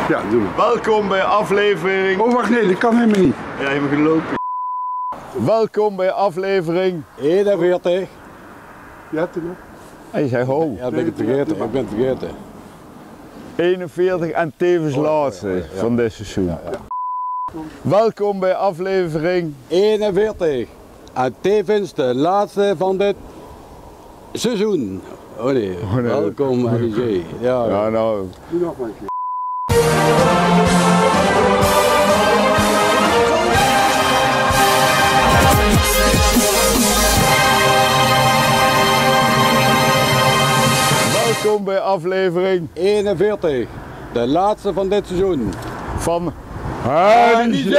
Ja, doe maar. Welkom bij aflevering... Oh, wacht, nee, dat kan helemaal niet. Ja, je moet gelopen. Welkom bij aflevering... 41. Ja, toen nog. Hij zei ho. Ja, ben ik vergeten. Ik ben het vergeten. 41 en tevens laatste van dit seizoen. Welkom bij aflevering 41. En tevens de laatste van dit seizoen. Oh nee, welkom RG. Ja, nou... Doe nog maar een keer. Welkom bij aflevering 41. De laatste van dit seizoen. van HNG.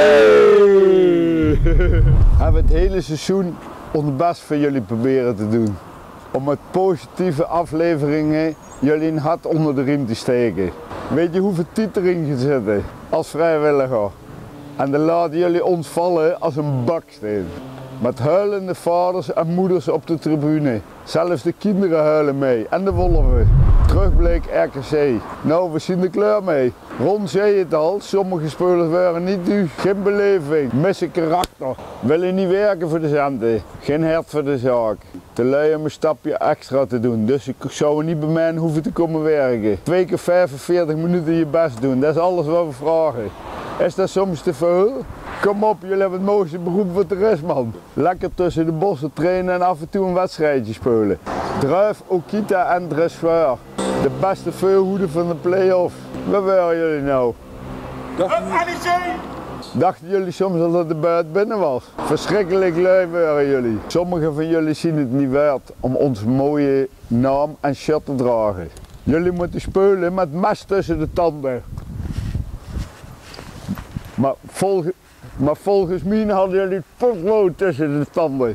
Hebben we het hele seizoen ons best voor jullie proberen te doen. Om met positieve afleveringen jullie een hart onder de riem te steken. Weet je hoeveel tijd erin gezeten als vrijwilliger? En dan laten jullie ons vallen als een baksteen. Met huilende vaders en moeders op de tribune. Zelfs de kinderen huilen mee en de wolven. Terugblik RKC. Nou, we zien de kleur mee. Ron zei het al, sommige spelers waren niet duur. Geen beleving, missen karakter. Willen niet werken voor de centen. Geen hart voor de zaak. Te lui om een stapje extra te doen. Dus ik zou niet bij mij hoeven te komen werken. 2 keer 45 minuten je best doen, dat is alles wat we vragen. Is dat soms te veel? Kom op, jullie hebben het mooiste beroep wat er is, man. Lekker tussen de bossen trainen en af en toe een wedstrijdje spelen. Druif, Okita en Dressoir. De beste veulhoeden van de play-off. Wat waren jullie nou? Dachten jullie soms al dat de buit binnen was? Verschrikkelijk lui waren jullie. Sommigen van jullie zien het niet waard om onze mooie naam en shirt te dragen. Jullie moeten spelen met mes tussen de tanden. Maar volgens mij hadden jullie het potlood tussen de tanden.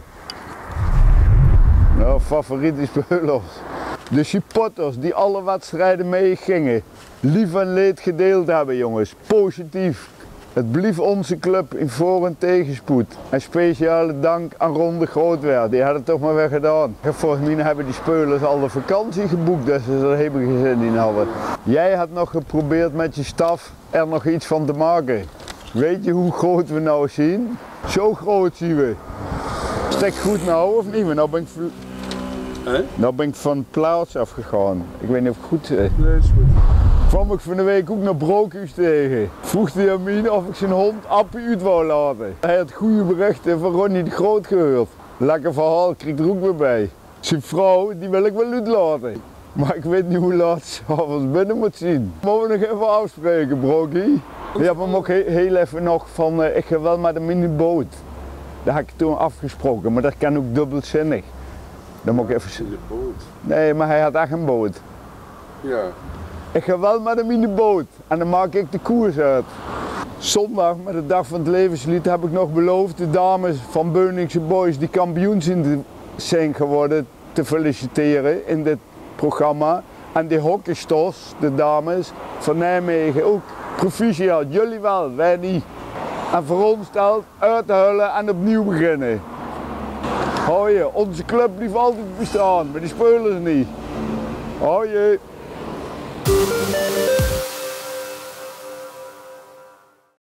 Nou, favoriete spelers. De supporters die alle wedstrijden meegingen. Lief en leed gedeeld hebben, jongens. Positief. Het blieft onze club in voor- en tegenspoed. En speciale dank aan Ron de Grootwerk, die had het toch maar weer gedaan. Volgens mij hebben die spelers al de vakantie geboekt, dat ze er helemaal geen zin in hadden. Jij had nog geprobeerd met je staf er nog iets van te maken. Weet je hoe groot we nou zien? Zo groot zien we. Stek goed nou of niet? Maar nou ben ik van plaats afgegaan. Ik weet niet of het goed is. Nee, is goed. Kwam ik van de week ook naar Broekhuis tegen. Vroeg hij aan mij of ik zijn hond Appie uit wou laten. Hij had goede berichten van Ronnie de Groot gehoord. Lekker verhaal, kreeg er ook weer bij. Zijn vrouw, die wil ik wel uitlaten. Maar ik weet niet hoe laat ze avonds binnen moet zien. Mogen we nog even afspreken, Brokie? Je hebt hem ook heel even nog van, ik ga wel met hem in de boot. Dat heb ik toen afgesproken, maar dat kan ook dubbelzinnig. Dan moet ik even... In de boot. Nee, maar hij had echt een boot. Ja. Ik ga wel met hem in de boot en dan maak ik de koers uit. Zondag, met de dag van het levenslied, heb ik nog beloofd de dames van Beuningse Boys die kampioen zijn geworden te feliciteren in dit programma. En die hockeysters, de dames van Nijmegen ook. Proficiat, jullie wel, wij niet. En voor ons telt uithuilen en opnieuw beginnen. Hou je, onze club blijft altijd bestaan, maar die spelers niet. Hou je.